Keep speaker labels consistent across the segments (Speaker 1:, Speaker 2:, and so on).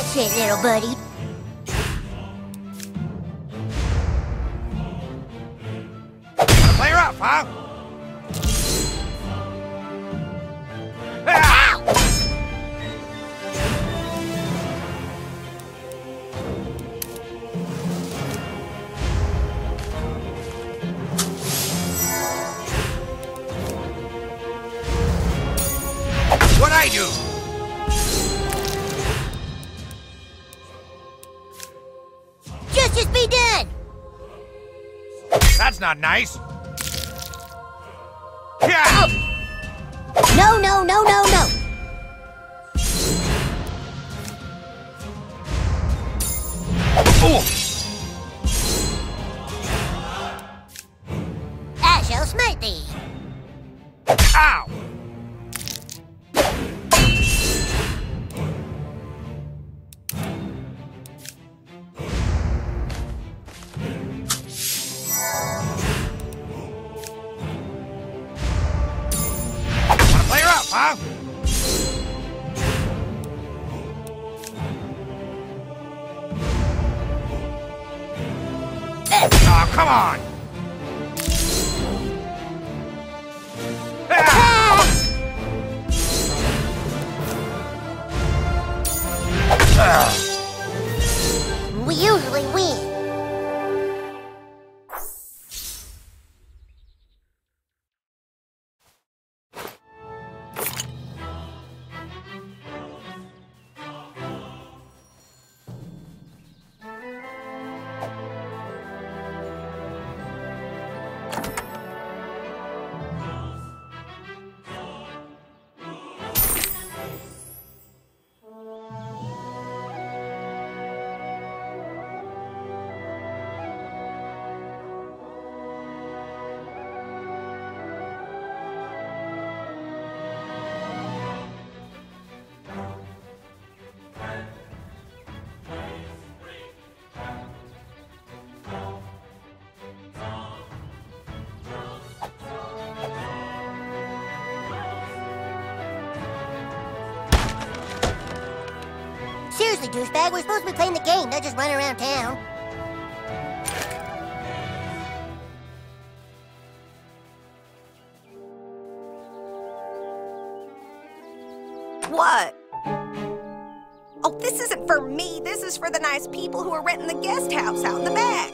Speaker 1: That's it, little buddy.
Speaker 2: Play her up, huh?
Speaker 1: Ow!
Speaker 2: What'd I do?
Speaker 1: Justice be done!
Speaker 2: That's not nice. Yeah!
Speaker 1: No, no, no, no, no!
Speaker 2: Oh!
Speaker 1: I shall smite thee!
Speaker 2: Ow! Wanna play her up, huh? Oh, come on! Ah!
Speaker 1: We usually win. Seriously, douchebag, we're supposed to be playing the game, not just running around town.
Speaker 3: What? Oh, this isn't for me. This is for the nice people who are renting the guest house out in the back.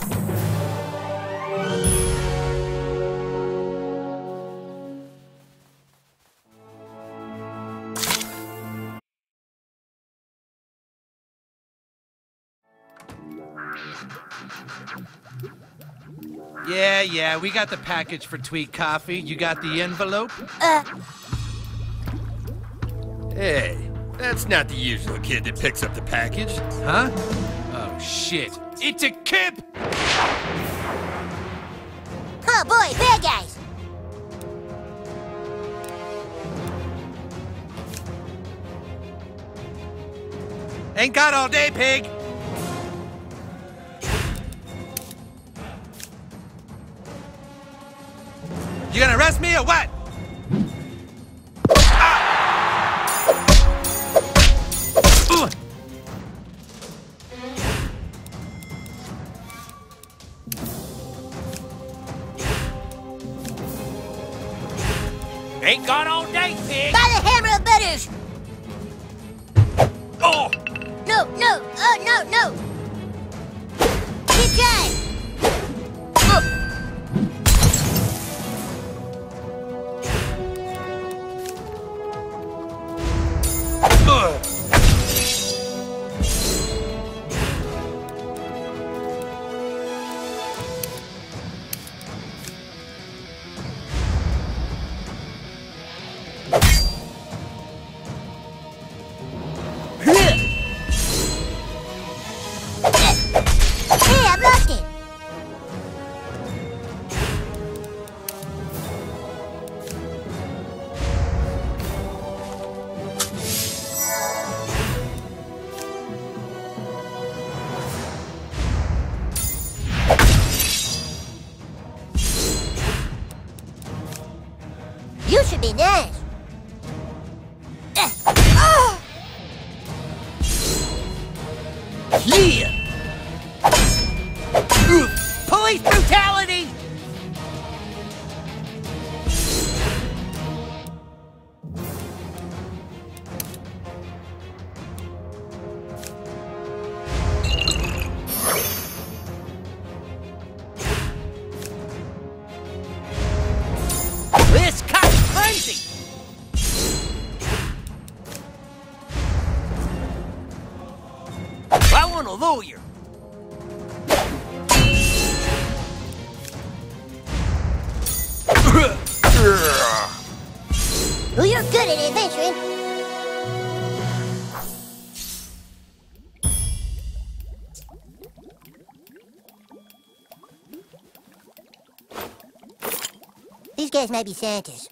Speaker 4: Yeah, we got the package for Tweak Coffee. You got the envelope?
Speaker 5: Hey, that's not the usual kid that picks up the package.
Speaker 4: Huh? Oh, shit. It's a Kip!
Speaker 1: Oh boy, bad guys!
Speaker 4: Ain't got all day, pig! You gonna arrest me or what?
Speaker 2: Ain't got all day, pig!
Speaker 1: By the hammer of butters!
Speaker 2: Oh!
Speaker 1: No, no, oh, no, no! Keep trying! Hey, I blocked it! You should be nice.
Speaker 2: Yeah! Police brutality! This cop's crazy! I want a lawyer.
Speaker 1: Well, you're good at adventuring. These guys might be Santas.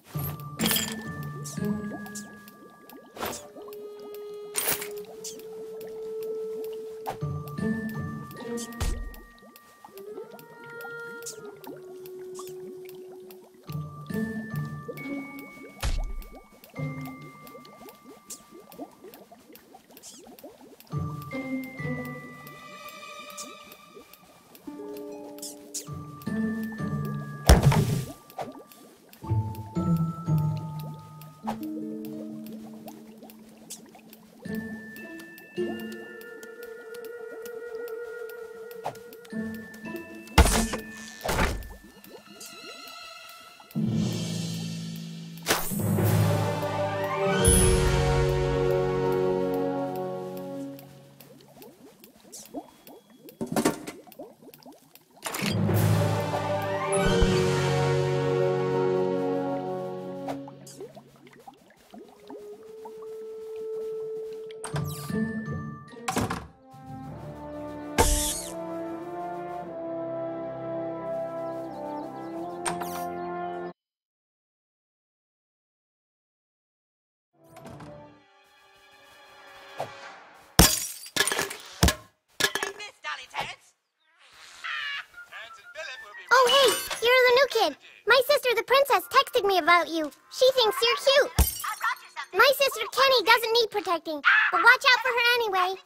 Speaker 6: Oh, hey, you're the new kid. My sister, the princess, texted me about you. She thinks you're cute. My sister, Kenny, doesn't need protecting, but watch out for her anyway.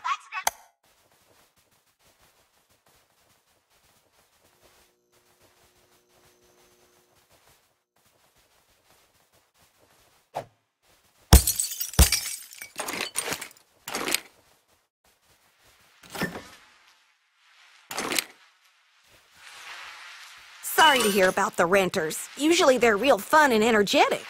Speaker 3: Sorry to hear about the renters. Usually they're real fun and energetic.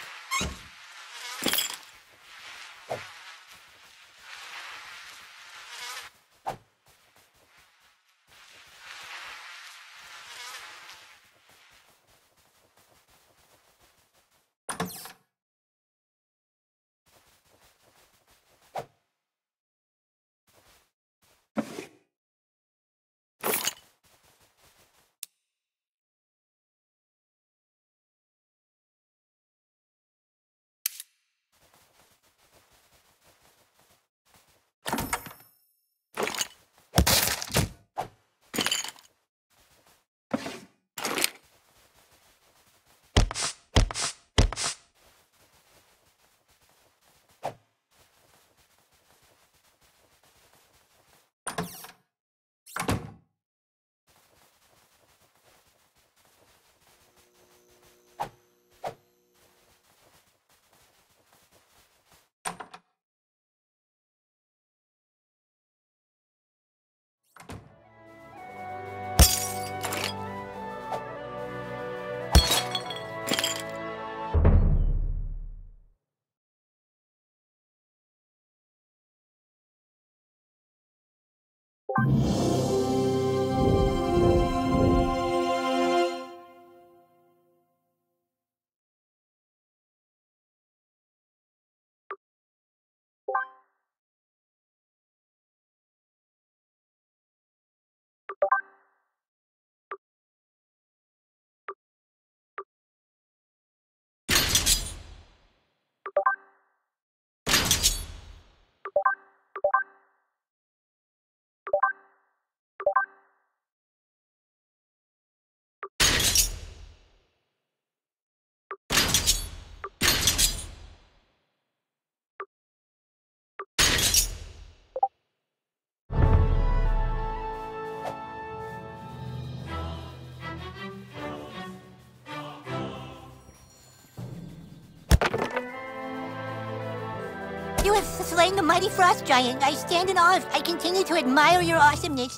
Speaker 1: have slain the mighty frost giant. I stand in awe. I continue to admire your awesomeness.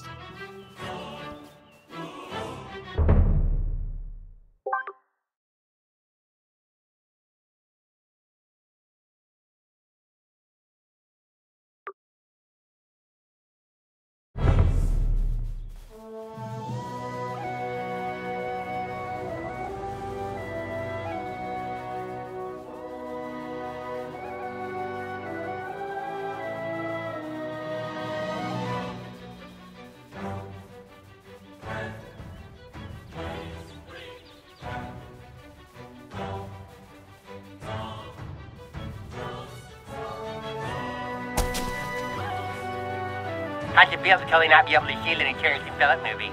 Speaker 7: How'd you feel to totally not be able to see it in a Charity Phillip movie?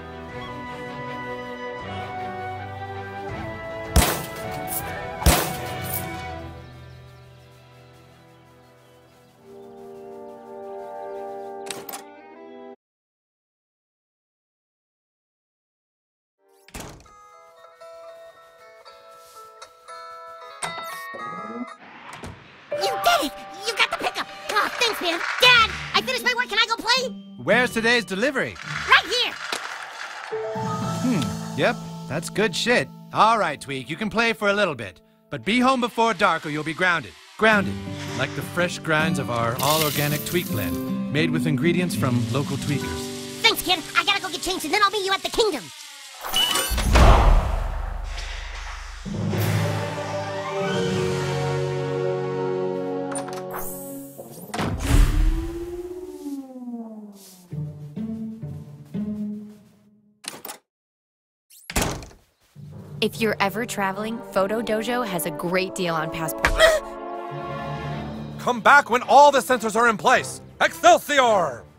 Speaker 1: You did it! You got the pickup! Oh, thanks, man. Dad, I finished my work. Can I go play?
Speaker 4: Where's today's delivery?
Speaker 1: Right here!
Speaker 4: Yep, that's good shit. All right, Tweak, you can play for a little bit. But be home before dark or you'll be grounded. Grounded, like the fresh grinds of our all-organic Tweak blend, made with ingredients from local tweakers.
Speaker 1: Thanks, kid. I gotta go get changed, and then I'll meet you at the kingdom.
Speaker 8: If you're ever traveling, Photo Dojo has a great deal on passports.
Speaker 9: Come back when all the sensors are in place. Excelsior!